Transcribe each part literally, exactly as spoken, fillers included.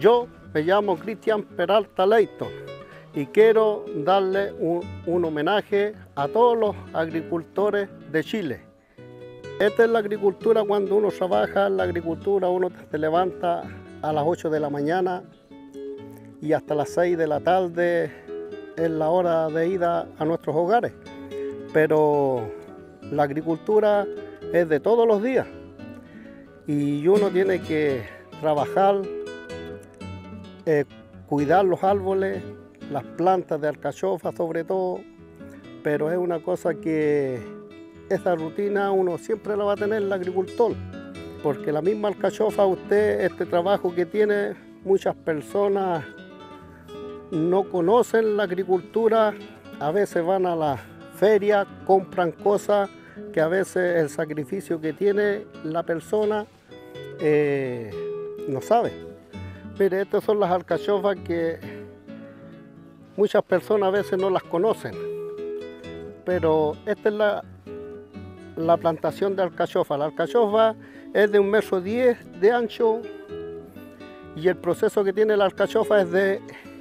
Yo me llamo Cristian Peralta Leighton y quiero darle un, un homenaje a todos los agricultores de Chile. Esta es la agricultura cuando uno trabaja en la agricultura, uno se levanta a las ocho de la mañana y hasta las seis de la tarde es la hora de ida a nuestros hogares. Pero la agricultura es de todos los días y uno tiene que trabajar, eh, cuidar los árboles, las plantas de alcachofa sobre todo, pero es una cosa que esa rutina uno siempre la va a tener el agricultor, porque la misma alcachofa, usted, este trabajo que tiene, muchas personas no conocen la agricultura, a veces van a la feria, compran cosas que a veces el sacrificio que tiene la persona eh, no sabe. Mire, estas son las alcachofas que muchas personas a veces no las conocen, pero esta es la, la plantación de alcachofa. La alcachofa es de un metro diez de ancho y el proceso que tiene la alcachofa es de,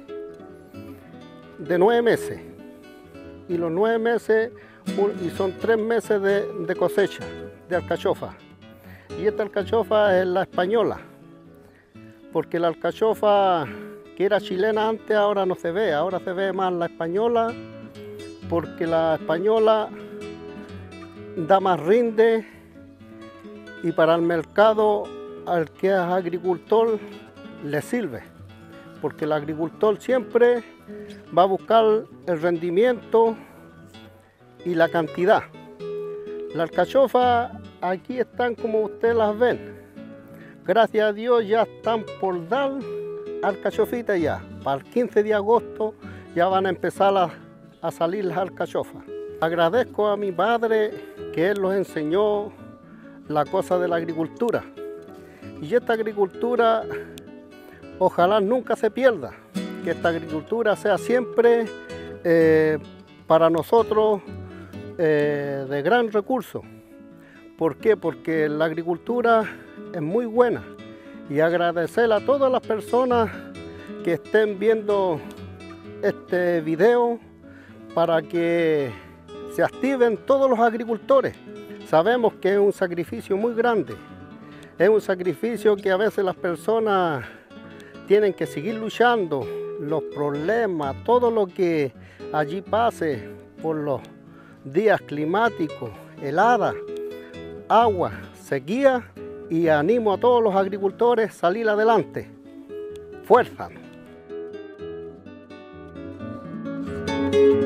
de nueve meses. Y los nueve meses y son tres meses de, de cosecha de alcachofa. Y esta alcachofa es la española, porque la alcachofa que era chilena antes ahora no se ve, ahora se ve más la española, porque la española da más rinde y para el mercado al que es agricultor le sirve, porque el agricultor siempre va a buscar el rendimiento y la cantidad. La alcachofa aquí están como ustedes las ven. Gracias a Dios ya están por dar alcachofitas ya. Para el quince de agosto ya van a empezar a, a salir las alcachofas. Agradezco a mi padre que él nos enseñó la cosa de la agricultura. Y esta agricultura ojalá nunca se pierda. Que esta agricultura sea siempre eh, para nosotros eh, de gran recurso. ¿Por qué? Porque la agricultura es muy buena y agradecer a todas las personas que estén viendo este video para que se activen todos los agricultores. Sabemos que es un sacrificio muy grande, es un sacrificio que a veces las personas tienen que seguir luchando, los problemas, todo lo que allí pase por los días climáticos, heladas, agua, sequía, y animo a todos los agricultores a salir adelante. ¡Fuerza!